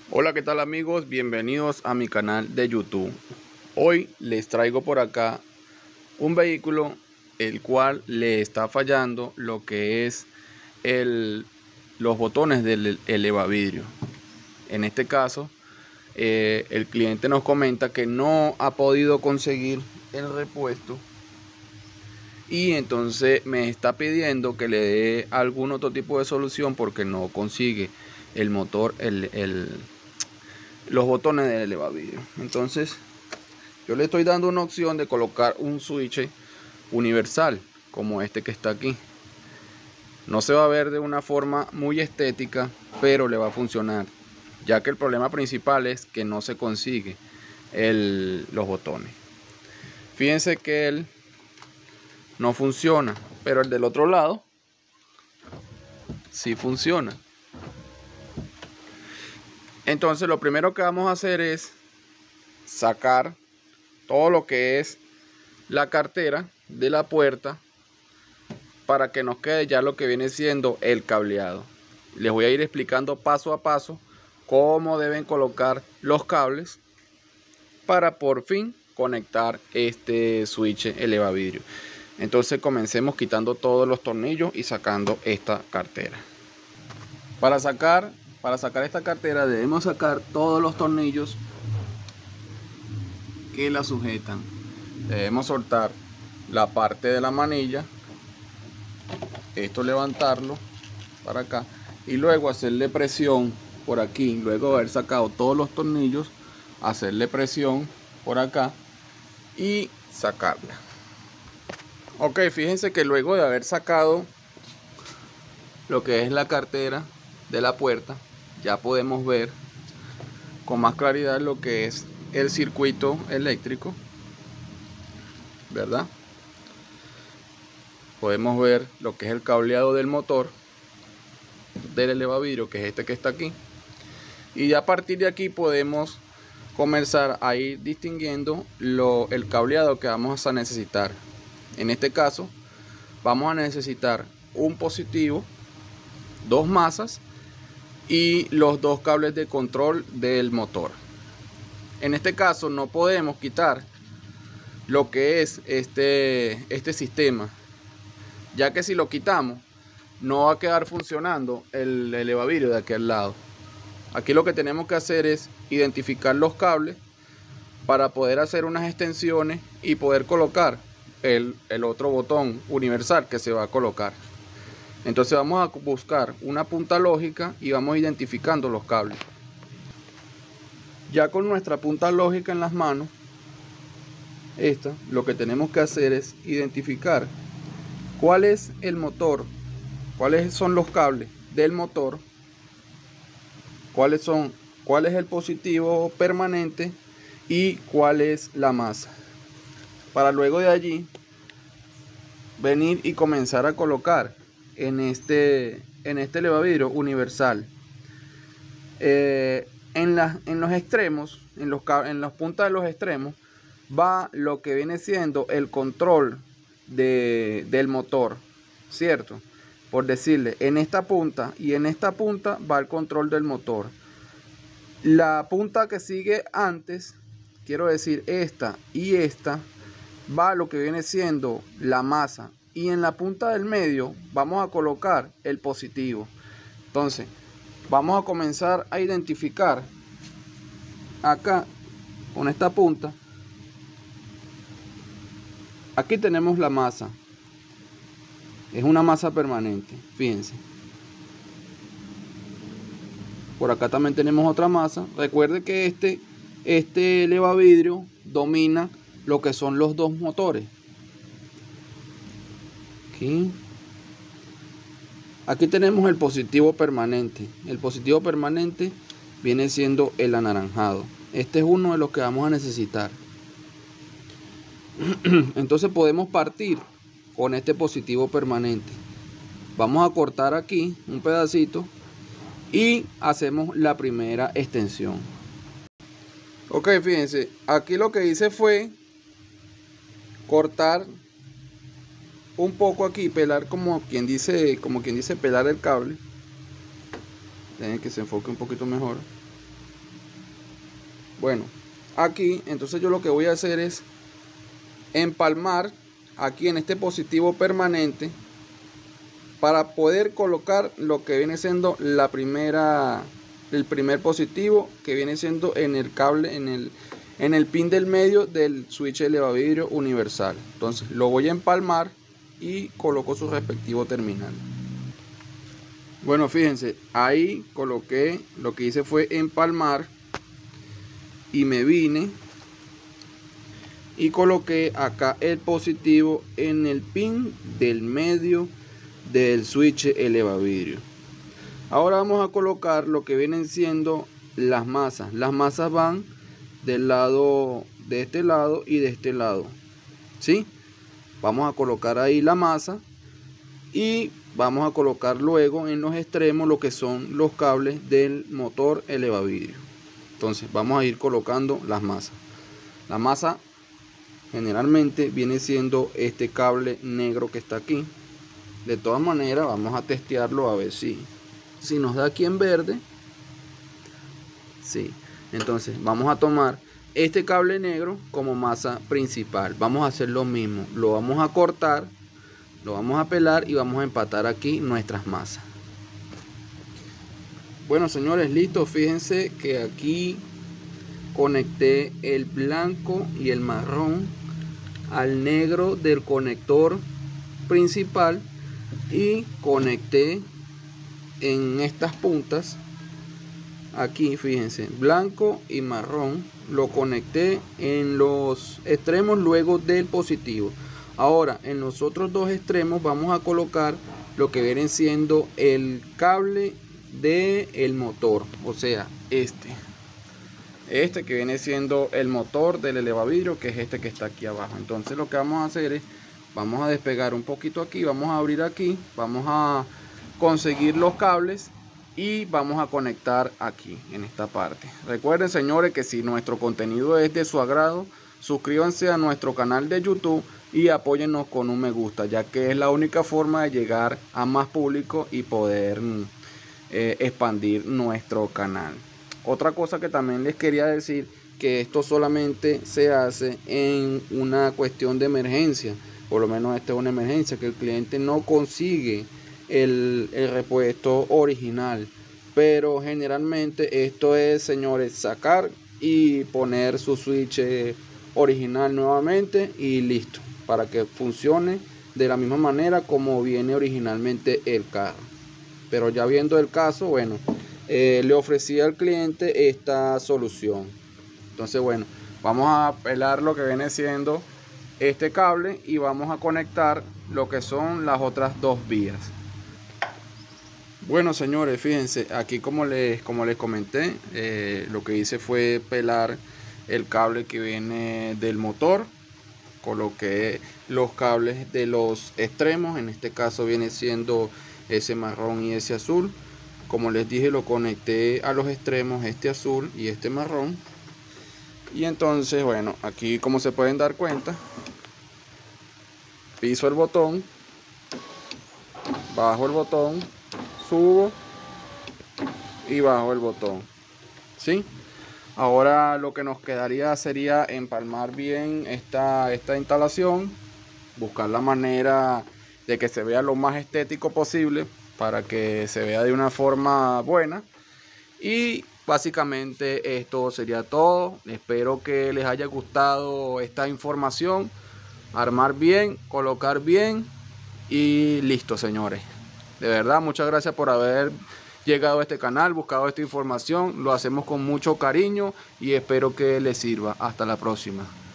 Hola, ¿qué tal amigos? Bienvenidos a mi canal de YouTube. Hoy les traigo por acá un vehículo el cual le está fallando lo que es los botones del elevavidrio. En este caso, el cliente nos comenta que no ha podido conseguir el repuesto y entonces me está pidiendo que le dé algún otro tipo de solución porque no consigue el motor, los botones del elevavidrio. Entonces yo le estoy dando una opción de colocar un switch universal como este que está aquí. No se va a ver de una forma muy estética, pero le va a funcionar, ya que el problema principal es que no se consigue los botones. Fíjense que él no funciona, pero el del otro lado sí funciona. Entonces lo primero que vamos a hacer es sacar todo lo que es la cartera de la puerta para que nos quede ya lo que viene siendo el cableado. Les voy a ir explicando paso a paso cómo deben colocar los cables para por fin conectar este switch elevavidrio. Entonces comencemos quitando todos los tornillos y sacando esta cartera. Para sacar esta cartera debemos sacar todos los tornillos que la sujetan. Debemos soltar la parte de la manilla, esto levantarlo para acá y luego hacerle presión por aquí. Luego de haber sacado todos los tornillos, hacerle presión por acá y sacarla. Ok, fíjense que luego de haber sacado lo que es la cartera de la puerta, ya podemos ver con más claridad lo que es el circuito eléctrico, ¿verdad? Podemos ver lo que es el cableado del motor del elevavidrio, que es este que está aquí, y ya a partir de aquí podemos comenzar a ir distinguiendo el cableado que vamos a necesitar. En este caso vamos a necesitar un positivo, dos masas y los dos cables de control del motor. En este caso no podemos quitar lo que es este sistema, ya que si lo quitamos no va a quedar funcionando el elevavidrio de aquel lado. Aquí lo que tenemos que hacer es identificar los cables para poder hacer unas extensiones y poder colocar el otro botón universal que se va a colocar. Entonces vamos a buscar una punta lógica y vamos identificando los cables. Ya con nuestra punta lógica en las manos, lo que tenemos que hacer es identificar cuál es el motor, cuáles son los cables del motor, cuál es el positivo permanente y cuál es la masa, para luego de allí venir y comenzar a colocar en este elevavidrio universal. En los extremos, en las puntas de los extremos, va lo que viene siendo el control del motor, ¿cierto? Por decirle, en esta punta y en esta punta va el control del motor. La punta que sigue antes, quiero decir esta y esta, va lo que viene siendo la masa. Y en la punta del medio vamos a colocar el positivo. Entonces vamos a comenzar a identificar acá con esta punta. Aquí tenemos la masa, es una masa permanente, fíjense. Por acá también tenemos otra masa. Recuerde que este elevavidrio domina lo que son los dos motores. Aquí tenemos el positivo permanente. El positivo permanente viene siendo el anaranjado. Este es uno de los que vamos a necesitar. Entonces podemos partir con este positivo permanente. Vamos a cortar aquí un pedacito y hacemos la primera extensión. Ok, fíjense, aquí lo que hice fue cortar un poco aquí, pelar como quien dice pelar el cable. Dejen que se enfoque un poquito mejor. Bueno, aquí entonces yo lo que voy a hacer es empalmar aquí en este positivo permanente para poder colocar lo que viene siendo el primer positivo, que viene siendo en el cable, en el pin del medio del switch elevavidrio universal. Entonces lo voy a empalmar y coloco su respectivo terminal. Bueno, fíjense, ahí coloqué, lo que hice fue empalmar y me vine y coloqué acá el positivo en el pin del medio del switch elevavidrio. Ahora vamos a colocar lo que vienen siendo las masas. Las masas van del lado, de este lado y de este lado, ¿sí? Vamos a colocar ahí la masa y vamos a colocar luego en los extremos lo que son los cables del motor elevavidrio. Entonces vamos a ir colocando las masas. La masa generalmente viene siendo este cable negro que está aquí. De todas maneras vamos a testearlo a ver si nos da aquí en verde. Sí. Entonces vamos a tomar este cable negro como masa principal. Vamos a hacer lo mismo. Lo vamos a cortar, lo vamos a pelar y vamos a empatar aquí nuestras masas. Bueno, señores, listo. Fíjense que aquí conecté el blanco y el marrón al negro del conector principal y conecté en estas puntas aquí, fíjense, blanco y marrón, lo conecté en los extremos luego del positivo. Ahora en los otros dos extremos vamos a colocar lo que viene siendo el cable del motor, o sea, este que viene siendo el motor del elevavidrio, que es este que está aquí abajo. Entonces lo que vamos a hacer es, vamos a despegar un poquito aquí, vamos a abrir aquí, vamos a conseguir los cables y vamos a conectar aquí en esta parte. Recuerden, señores, que si nuestro contenido es de su agrado, suscríbanse a nuestro canal de YouTube y apóyennos con un me gusta, ya que es la única forma de llegar a más público y poder expandir nuestro canal. Otra cosa que también les quería decir, que esto solamente se hace en una cuestión de emergencia. Por lo menos esta es una emergencia, que el cliente no consigue el repuesto original. Pero generalmente esto es, señores, sacar y poner su switch original nuevamente y listo, para que funcione de la misma manera como viene originalmente el carro. Pero ya viendo el caso, bueno, le ofrecí al cliente esta solución. Entonces, bueno, vamos a pelar lo que viene siendo este cable y vamos a conectar lo que son las otras dos vías. Bueno, señores, fíjense, aquí como les comenté, lo que hice fue pelar el cable que viene del motor. Coloqué los cables de los extremos, en este caso viene siendo ese marrón y ese azul. Como les dije, lo conecté a los extremos, este azul y este marrón. Y entonces, bueno, aquí como se pueden dar cuenta, piso el botón, bajo el botón, subo y bajo el botón, ¿sí? Ahora lo que nos quedaría sería empalmar bien esta instalación, buscar la manera de que se vea lo más estético posible para que se vea de una forma buena. Y básicamente esto sería todo. Espero que les haya gustado esta información. Armar bien, colocar bien y listo, señores. De verdad, muchas gracias por haber llegado a este canal, buscado esta información. Lo hacemos con mucho cariño y espero que les sirva. Hasta la próxima.